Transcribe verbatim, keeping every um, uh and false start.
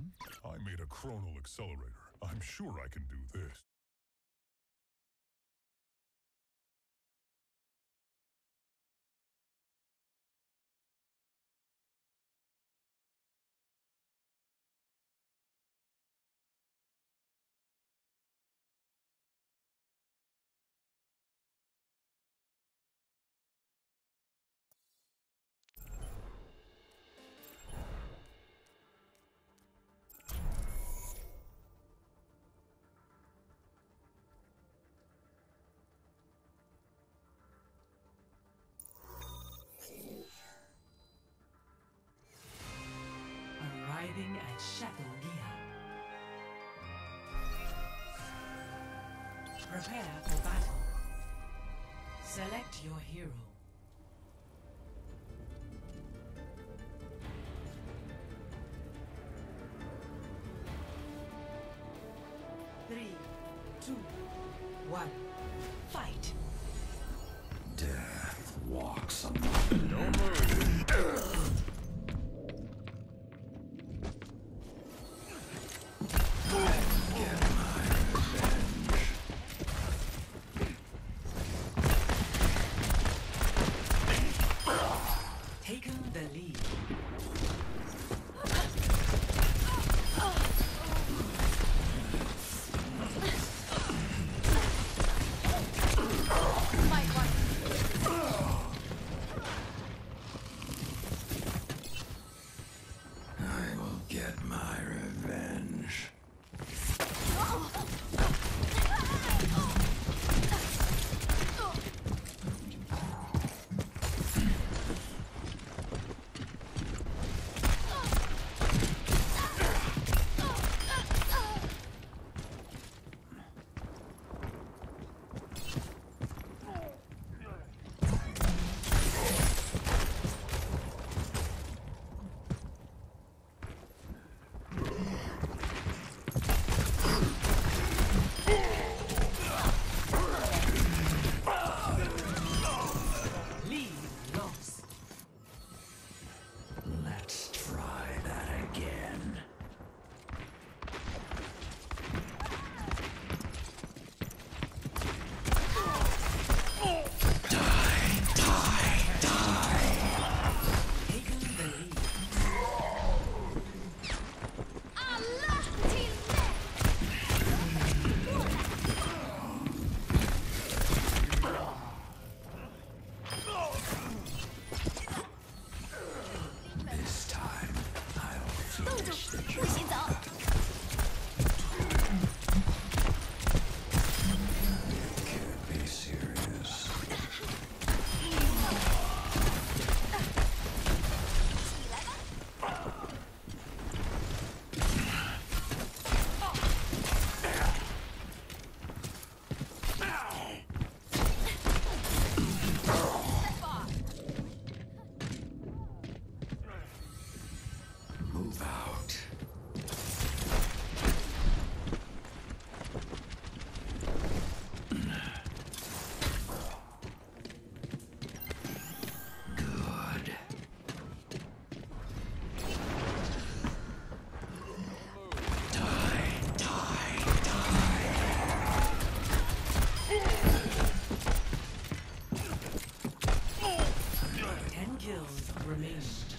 I made a chronal accelerator. I'm sure I can do this. Arriving at Chateau Gia. Prepare for battle. Select your hero. Three, two, one, fight! Death walks among No move. Get my revenge. Taken the lead. I will get my revenge. Lead lost. Let's try that again. Die, die, die. Taken the lead. Alla till This time, I'll 冻住 finish the 不许 job. 走 Can't be serious. 起来吧 Move out. Good. Die, die, die. Ten kills remaining.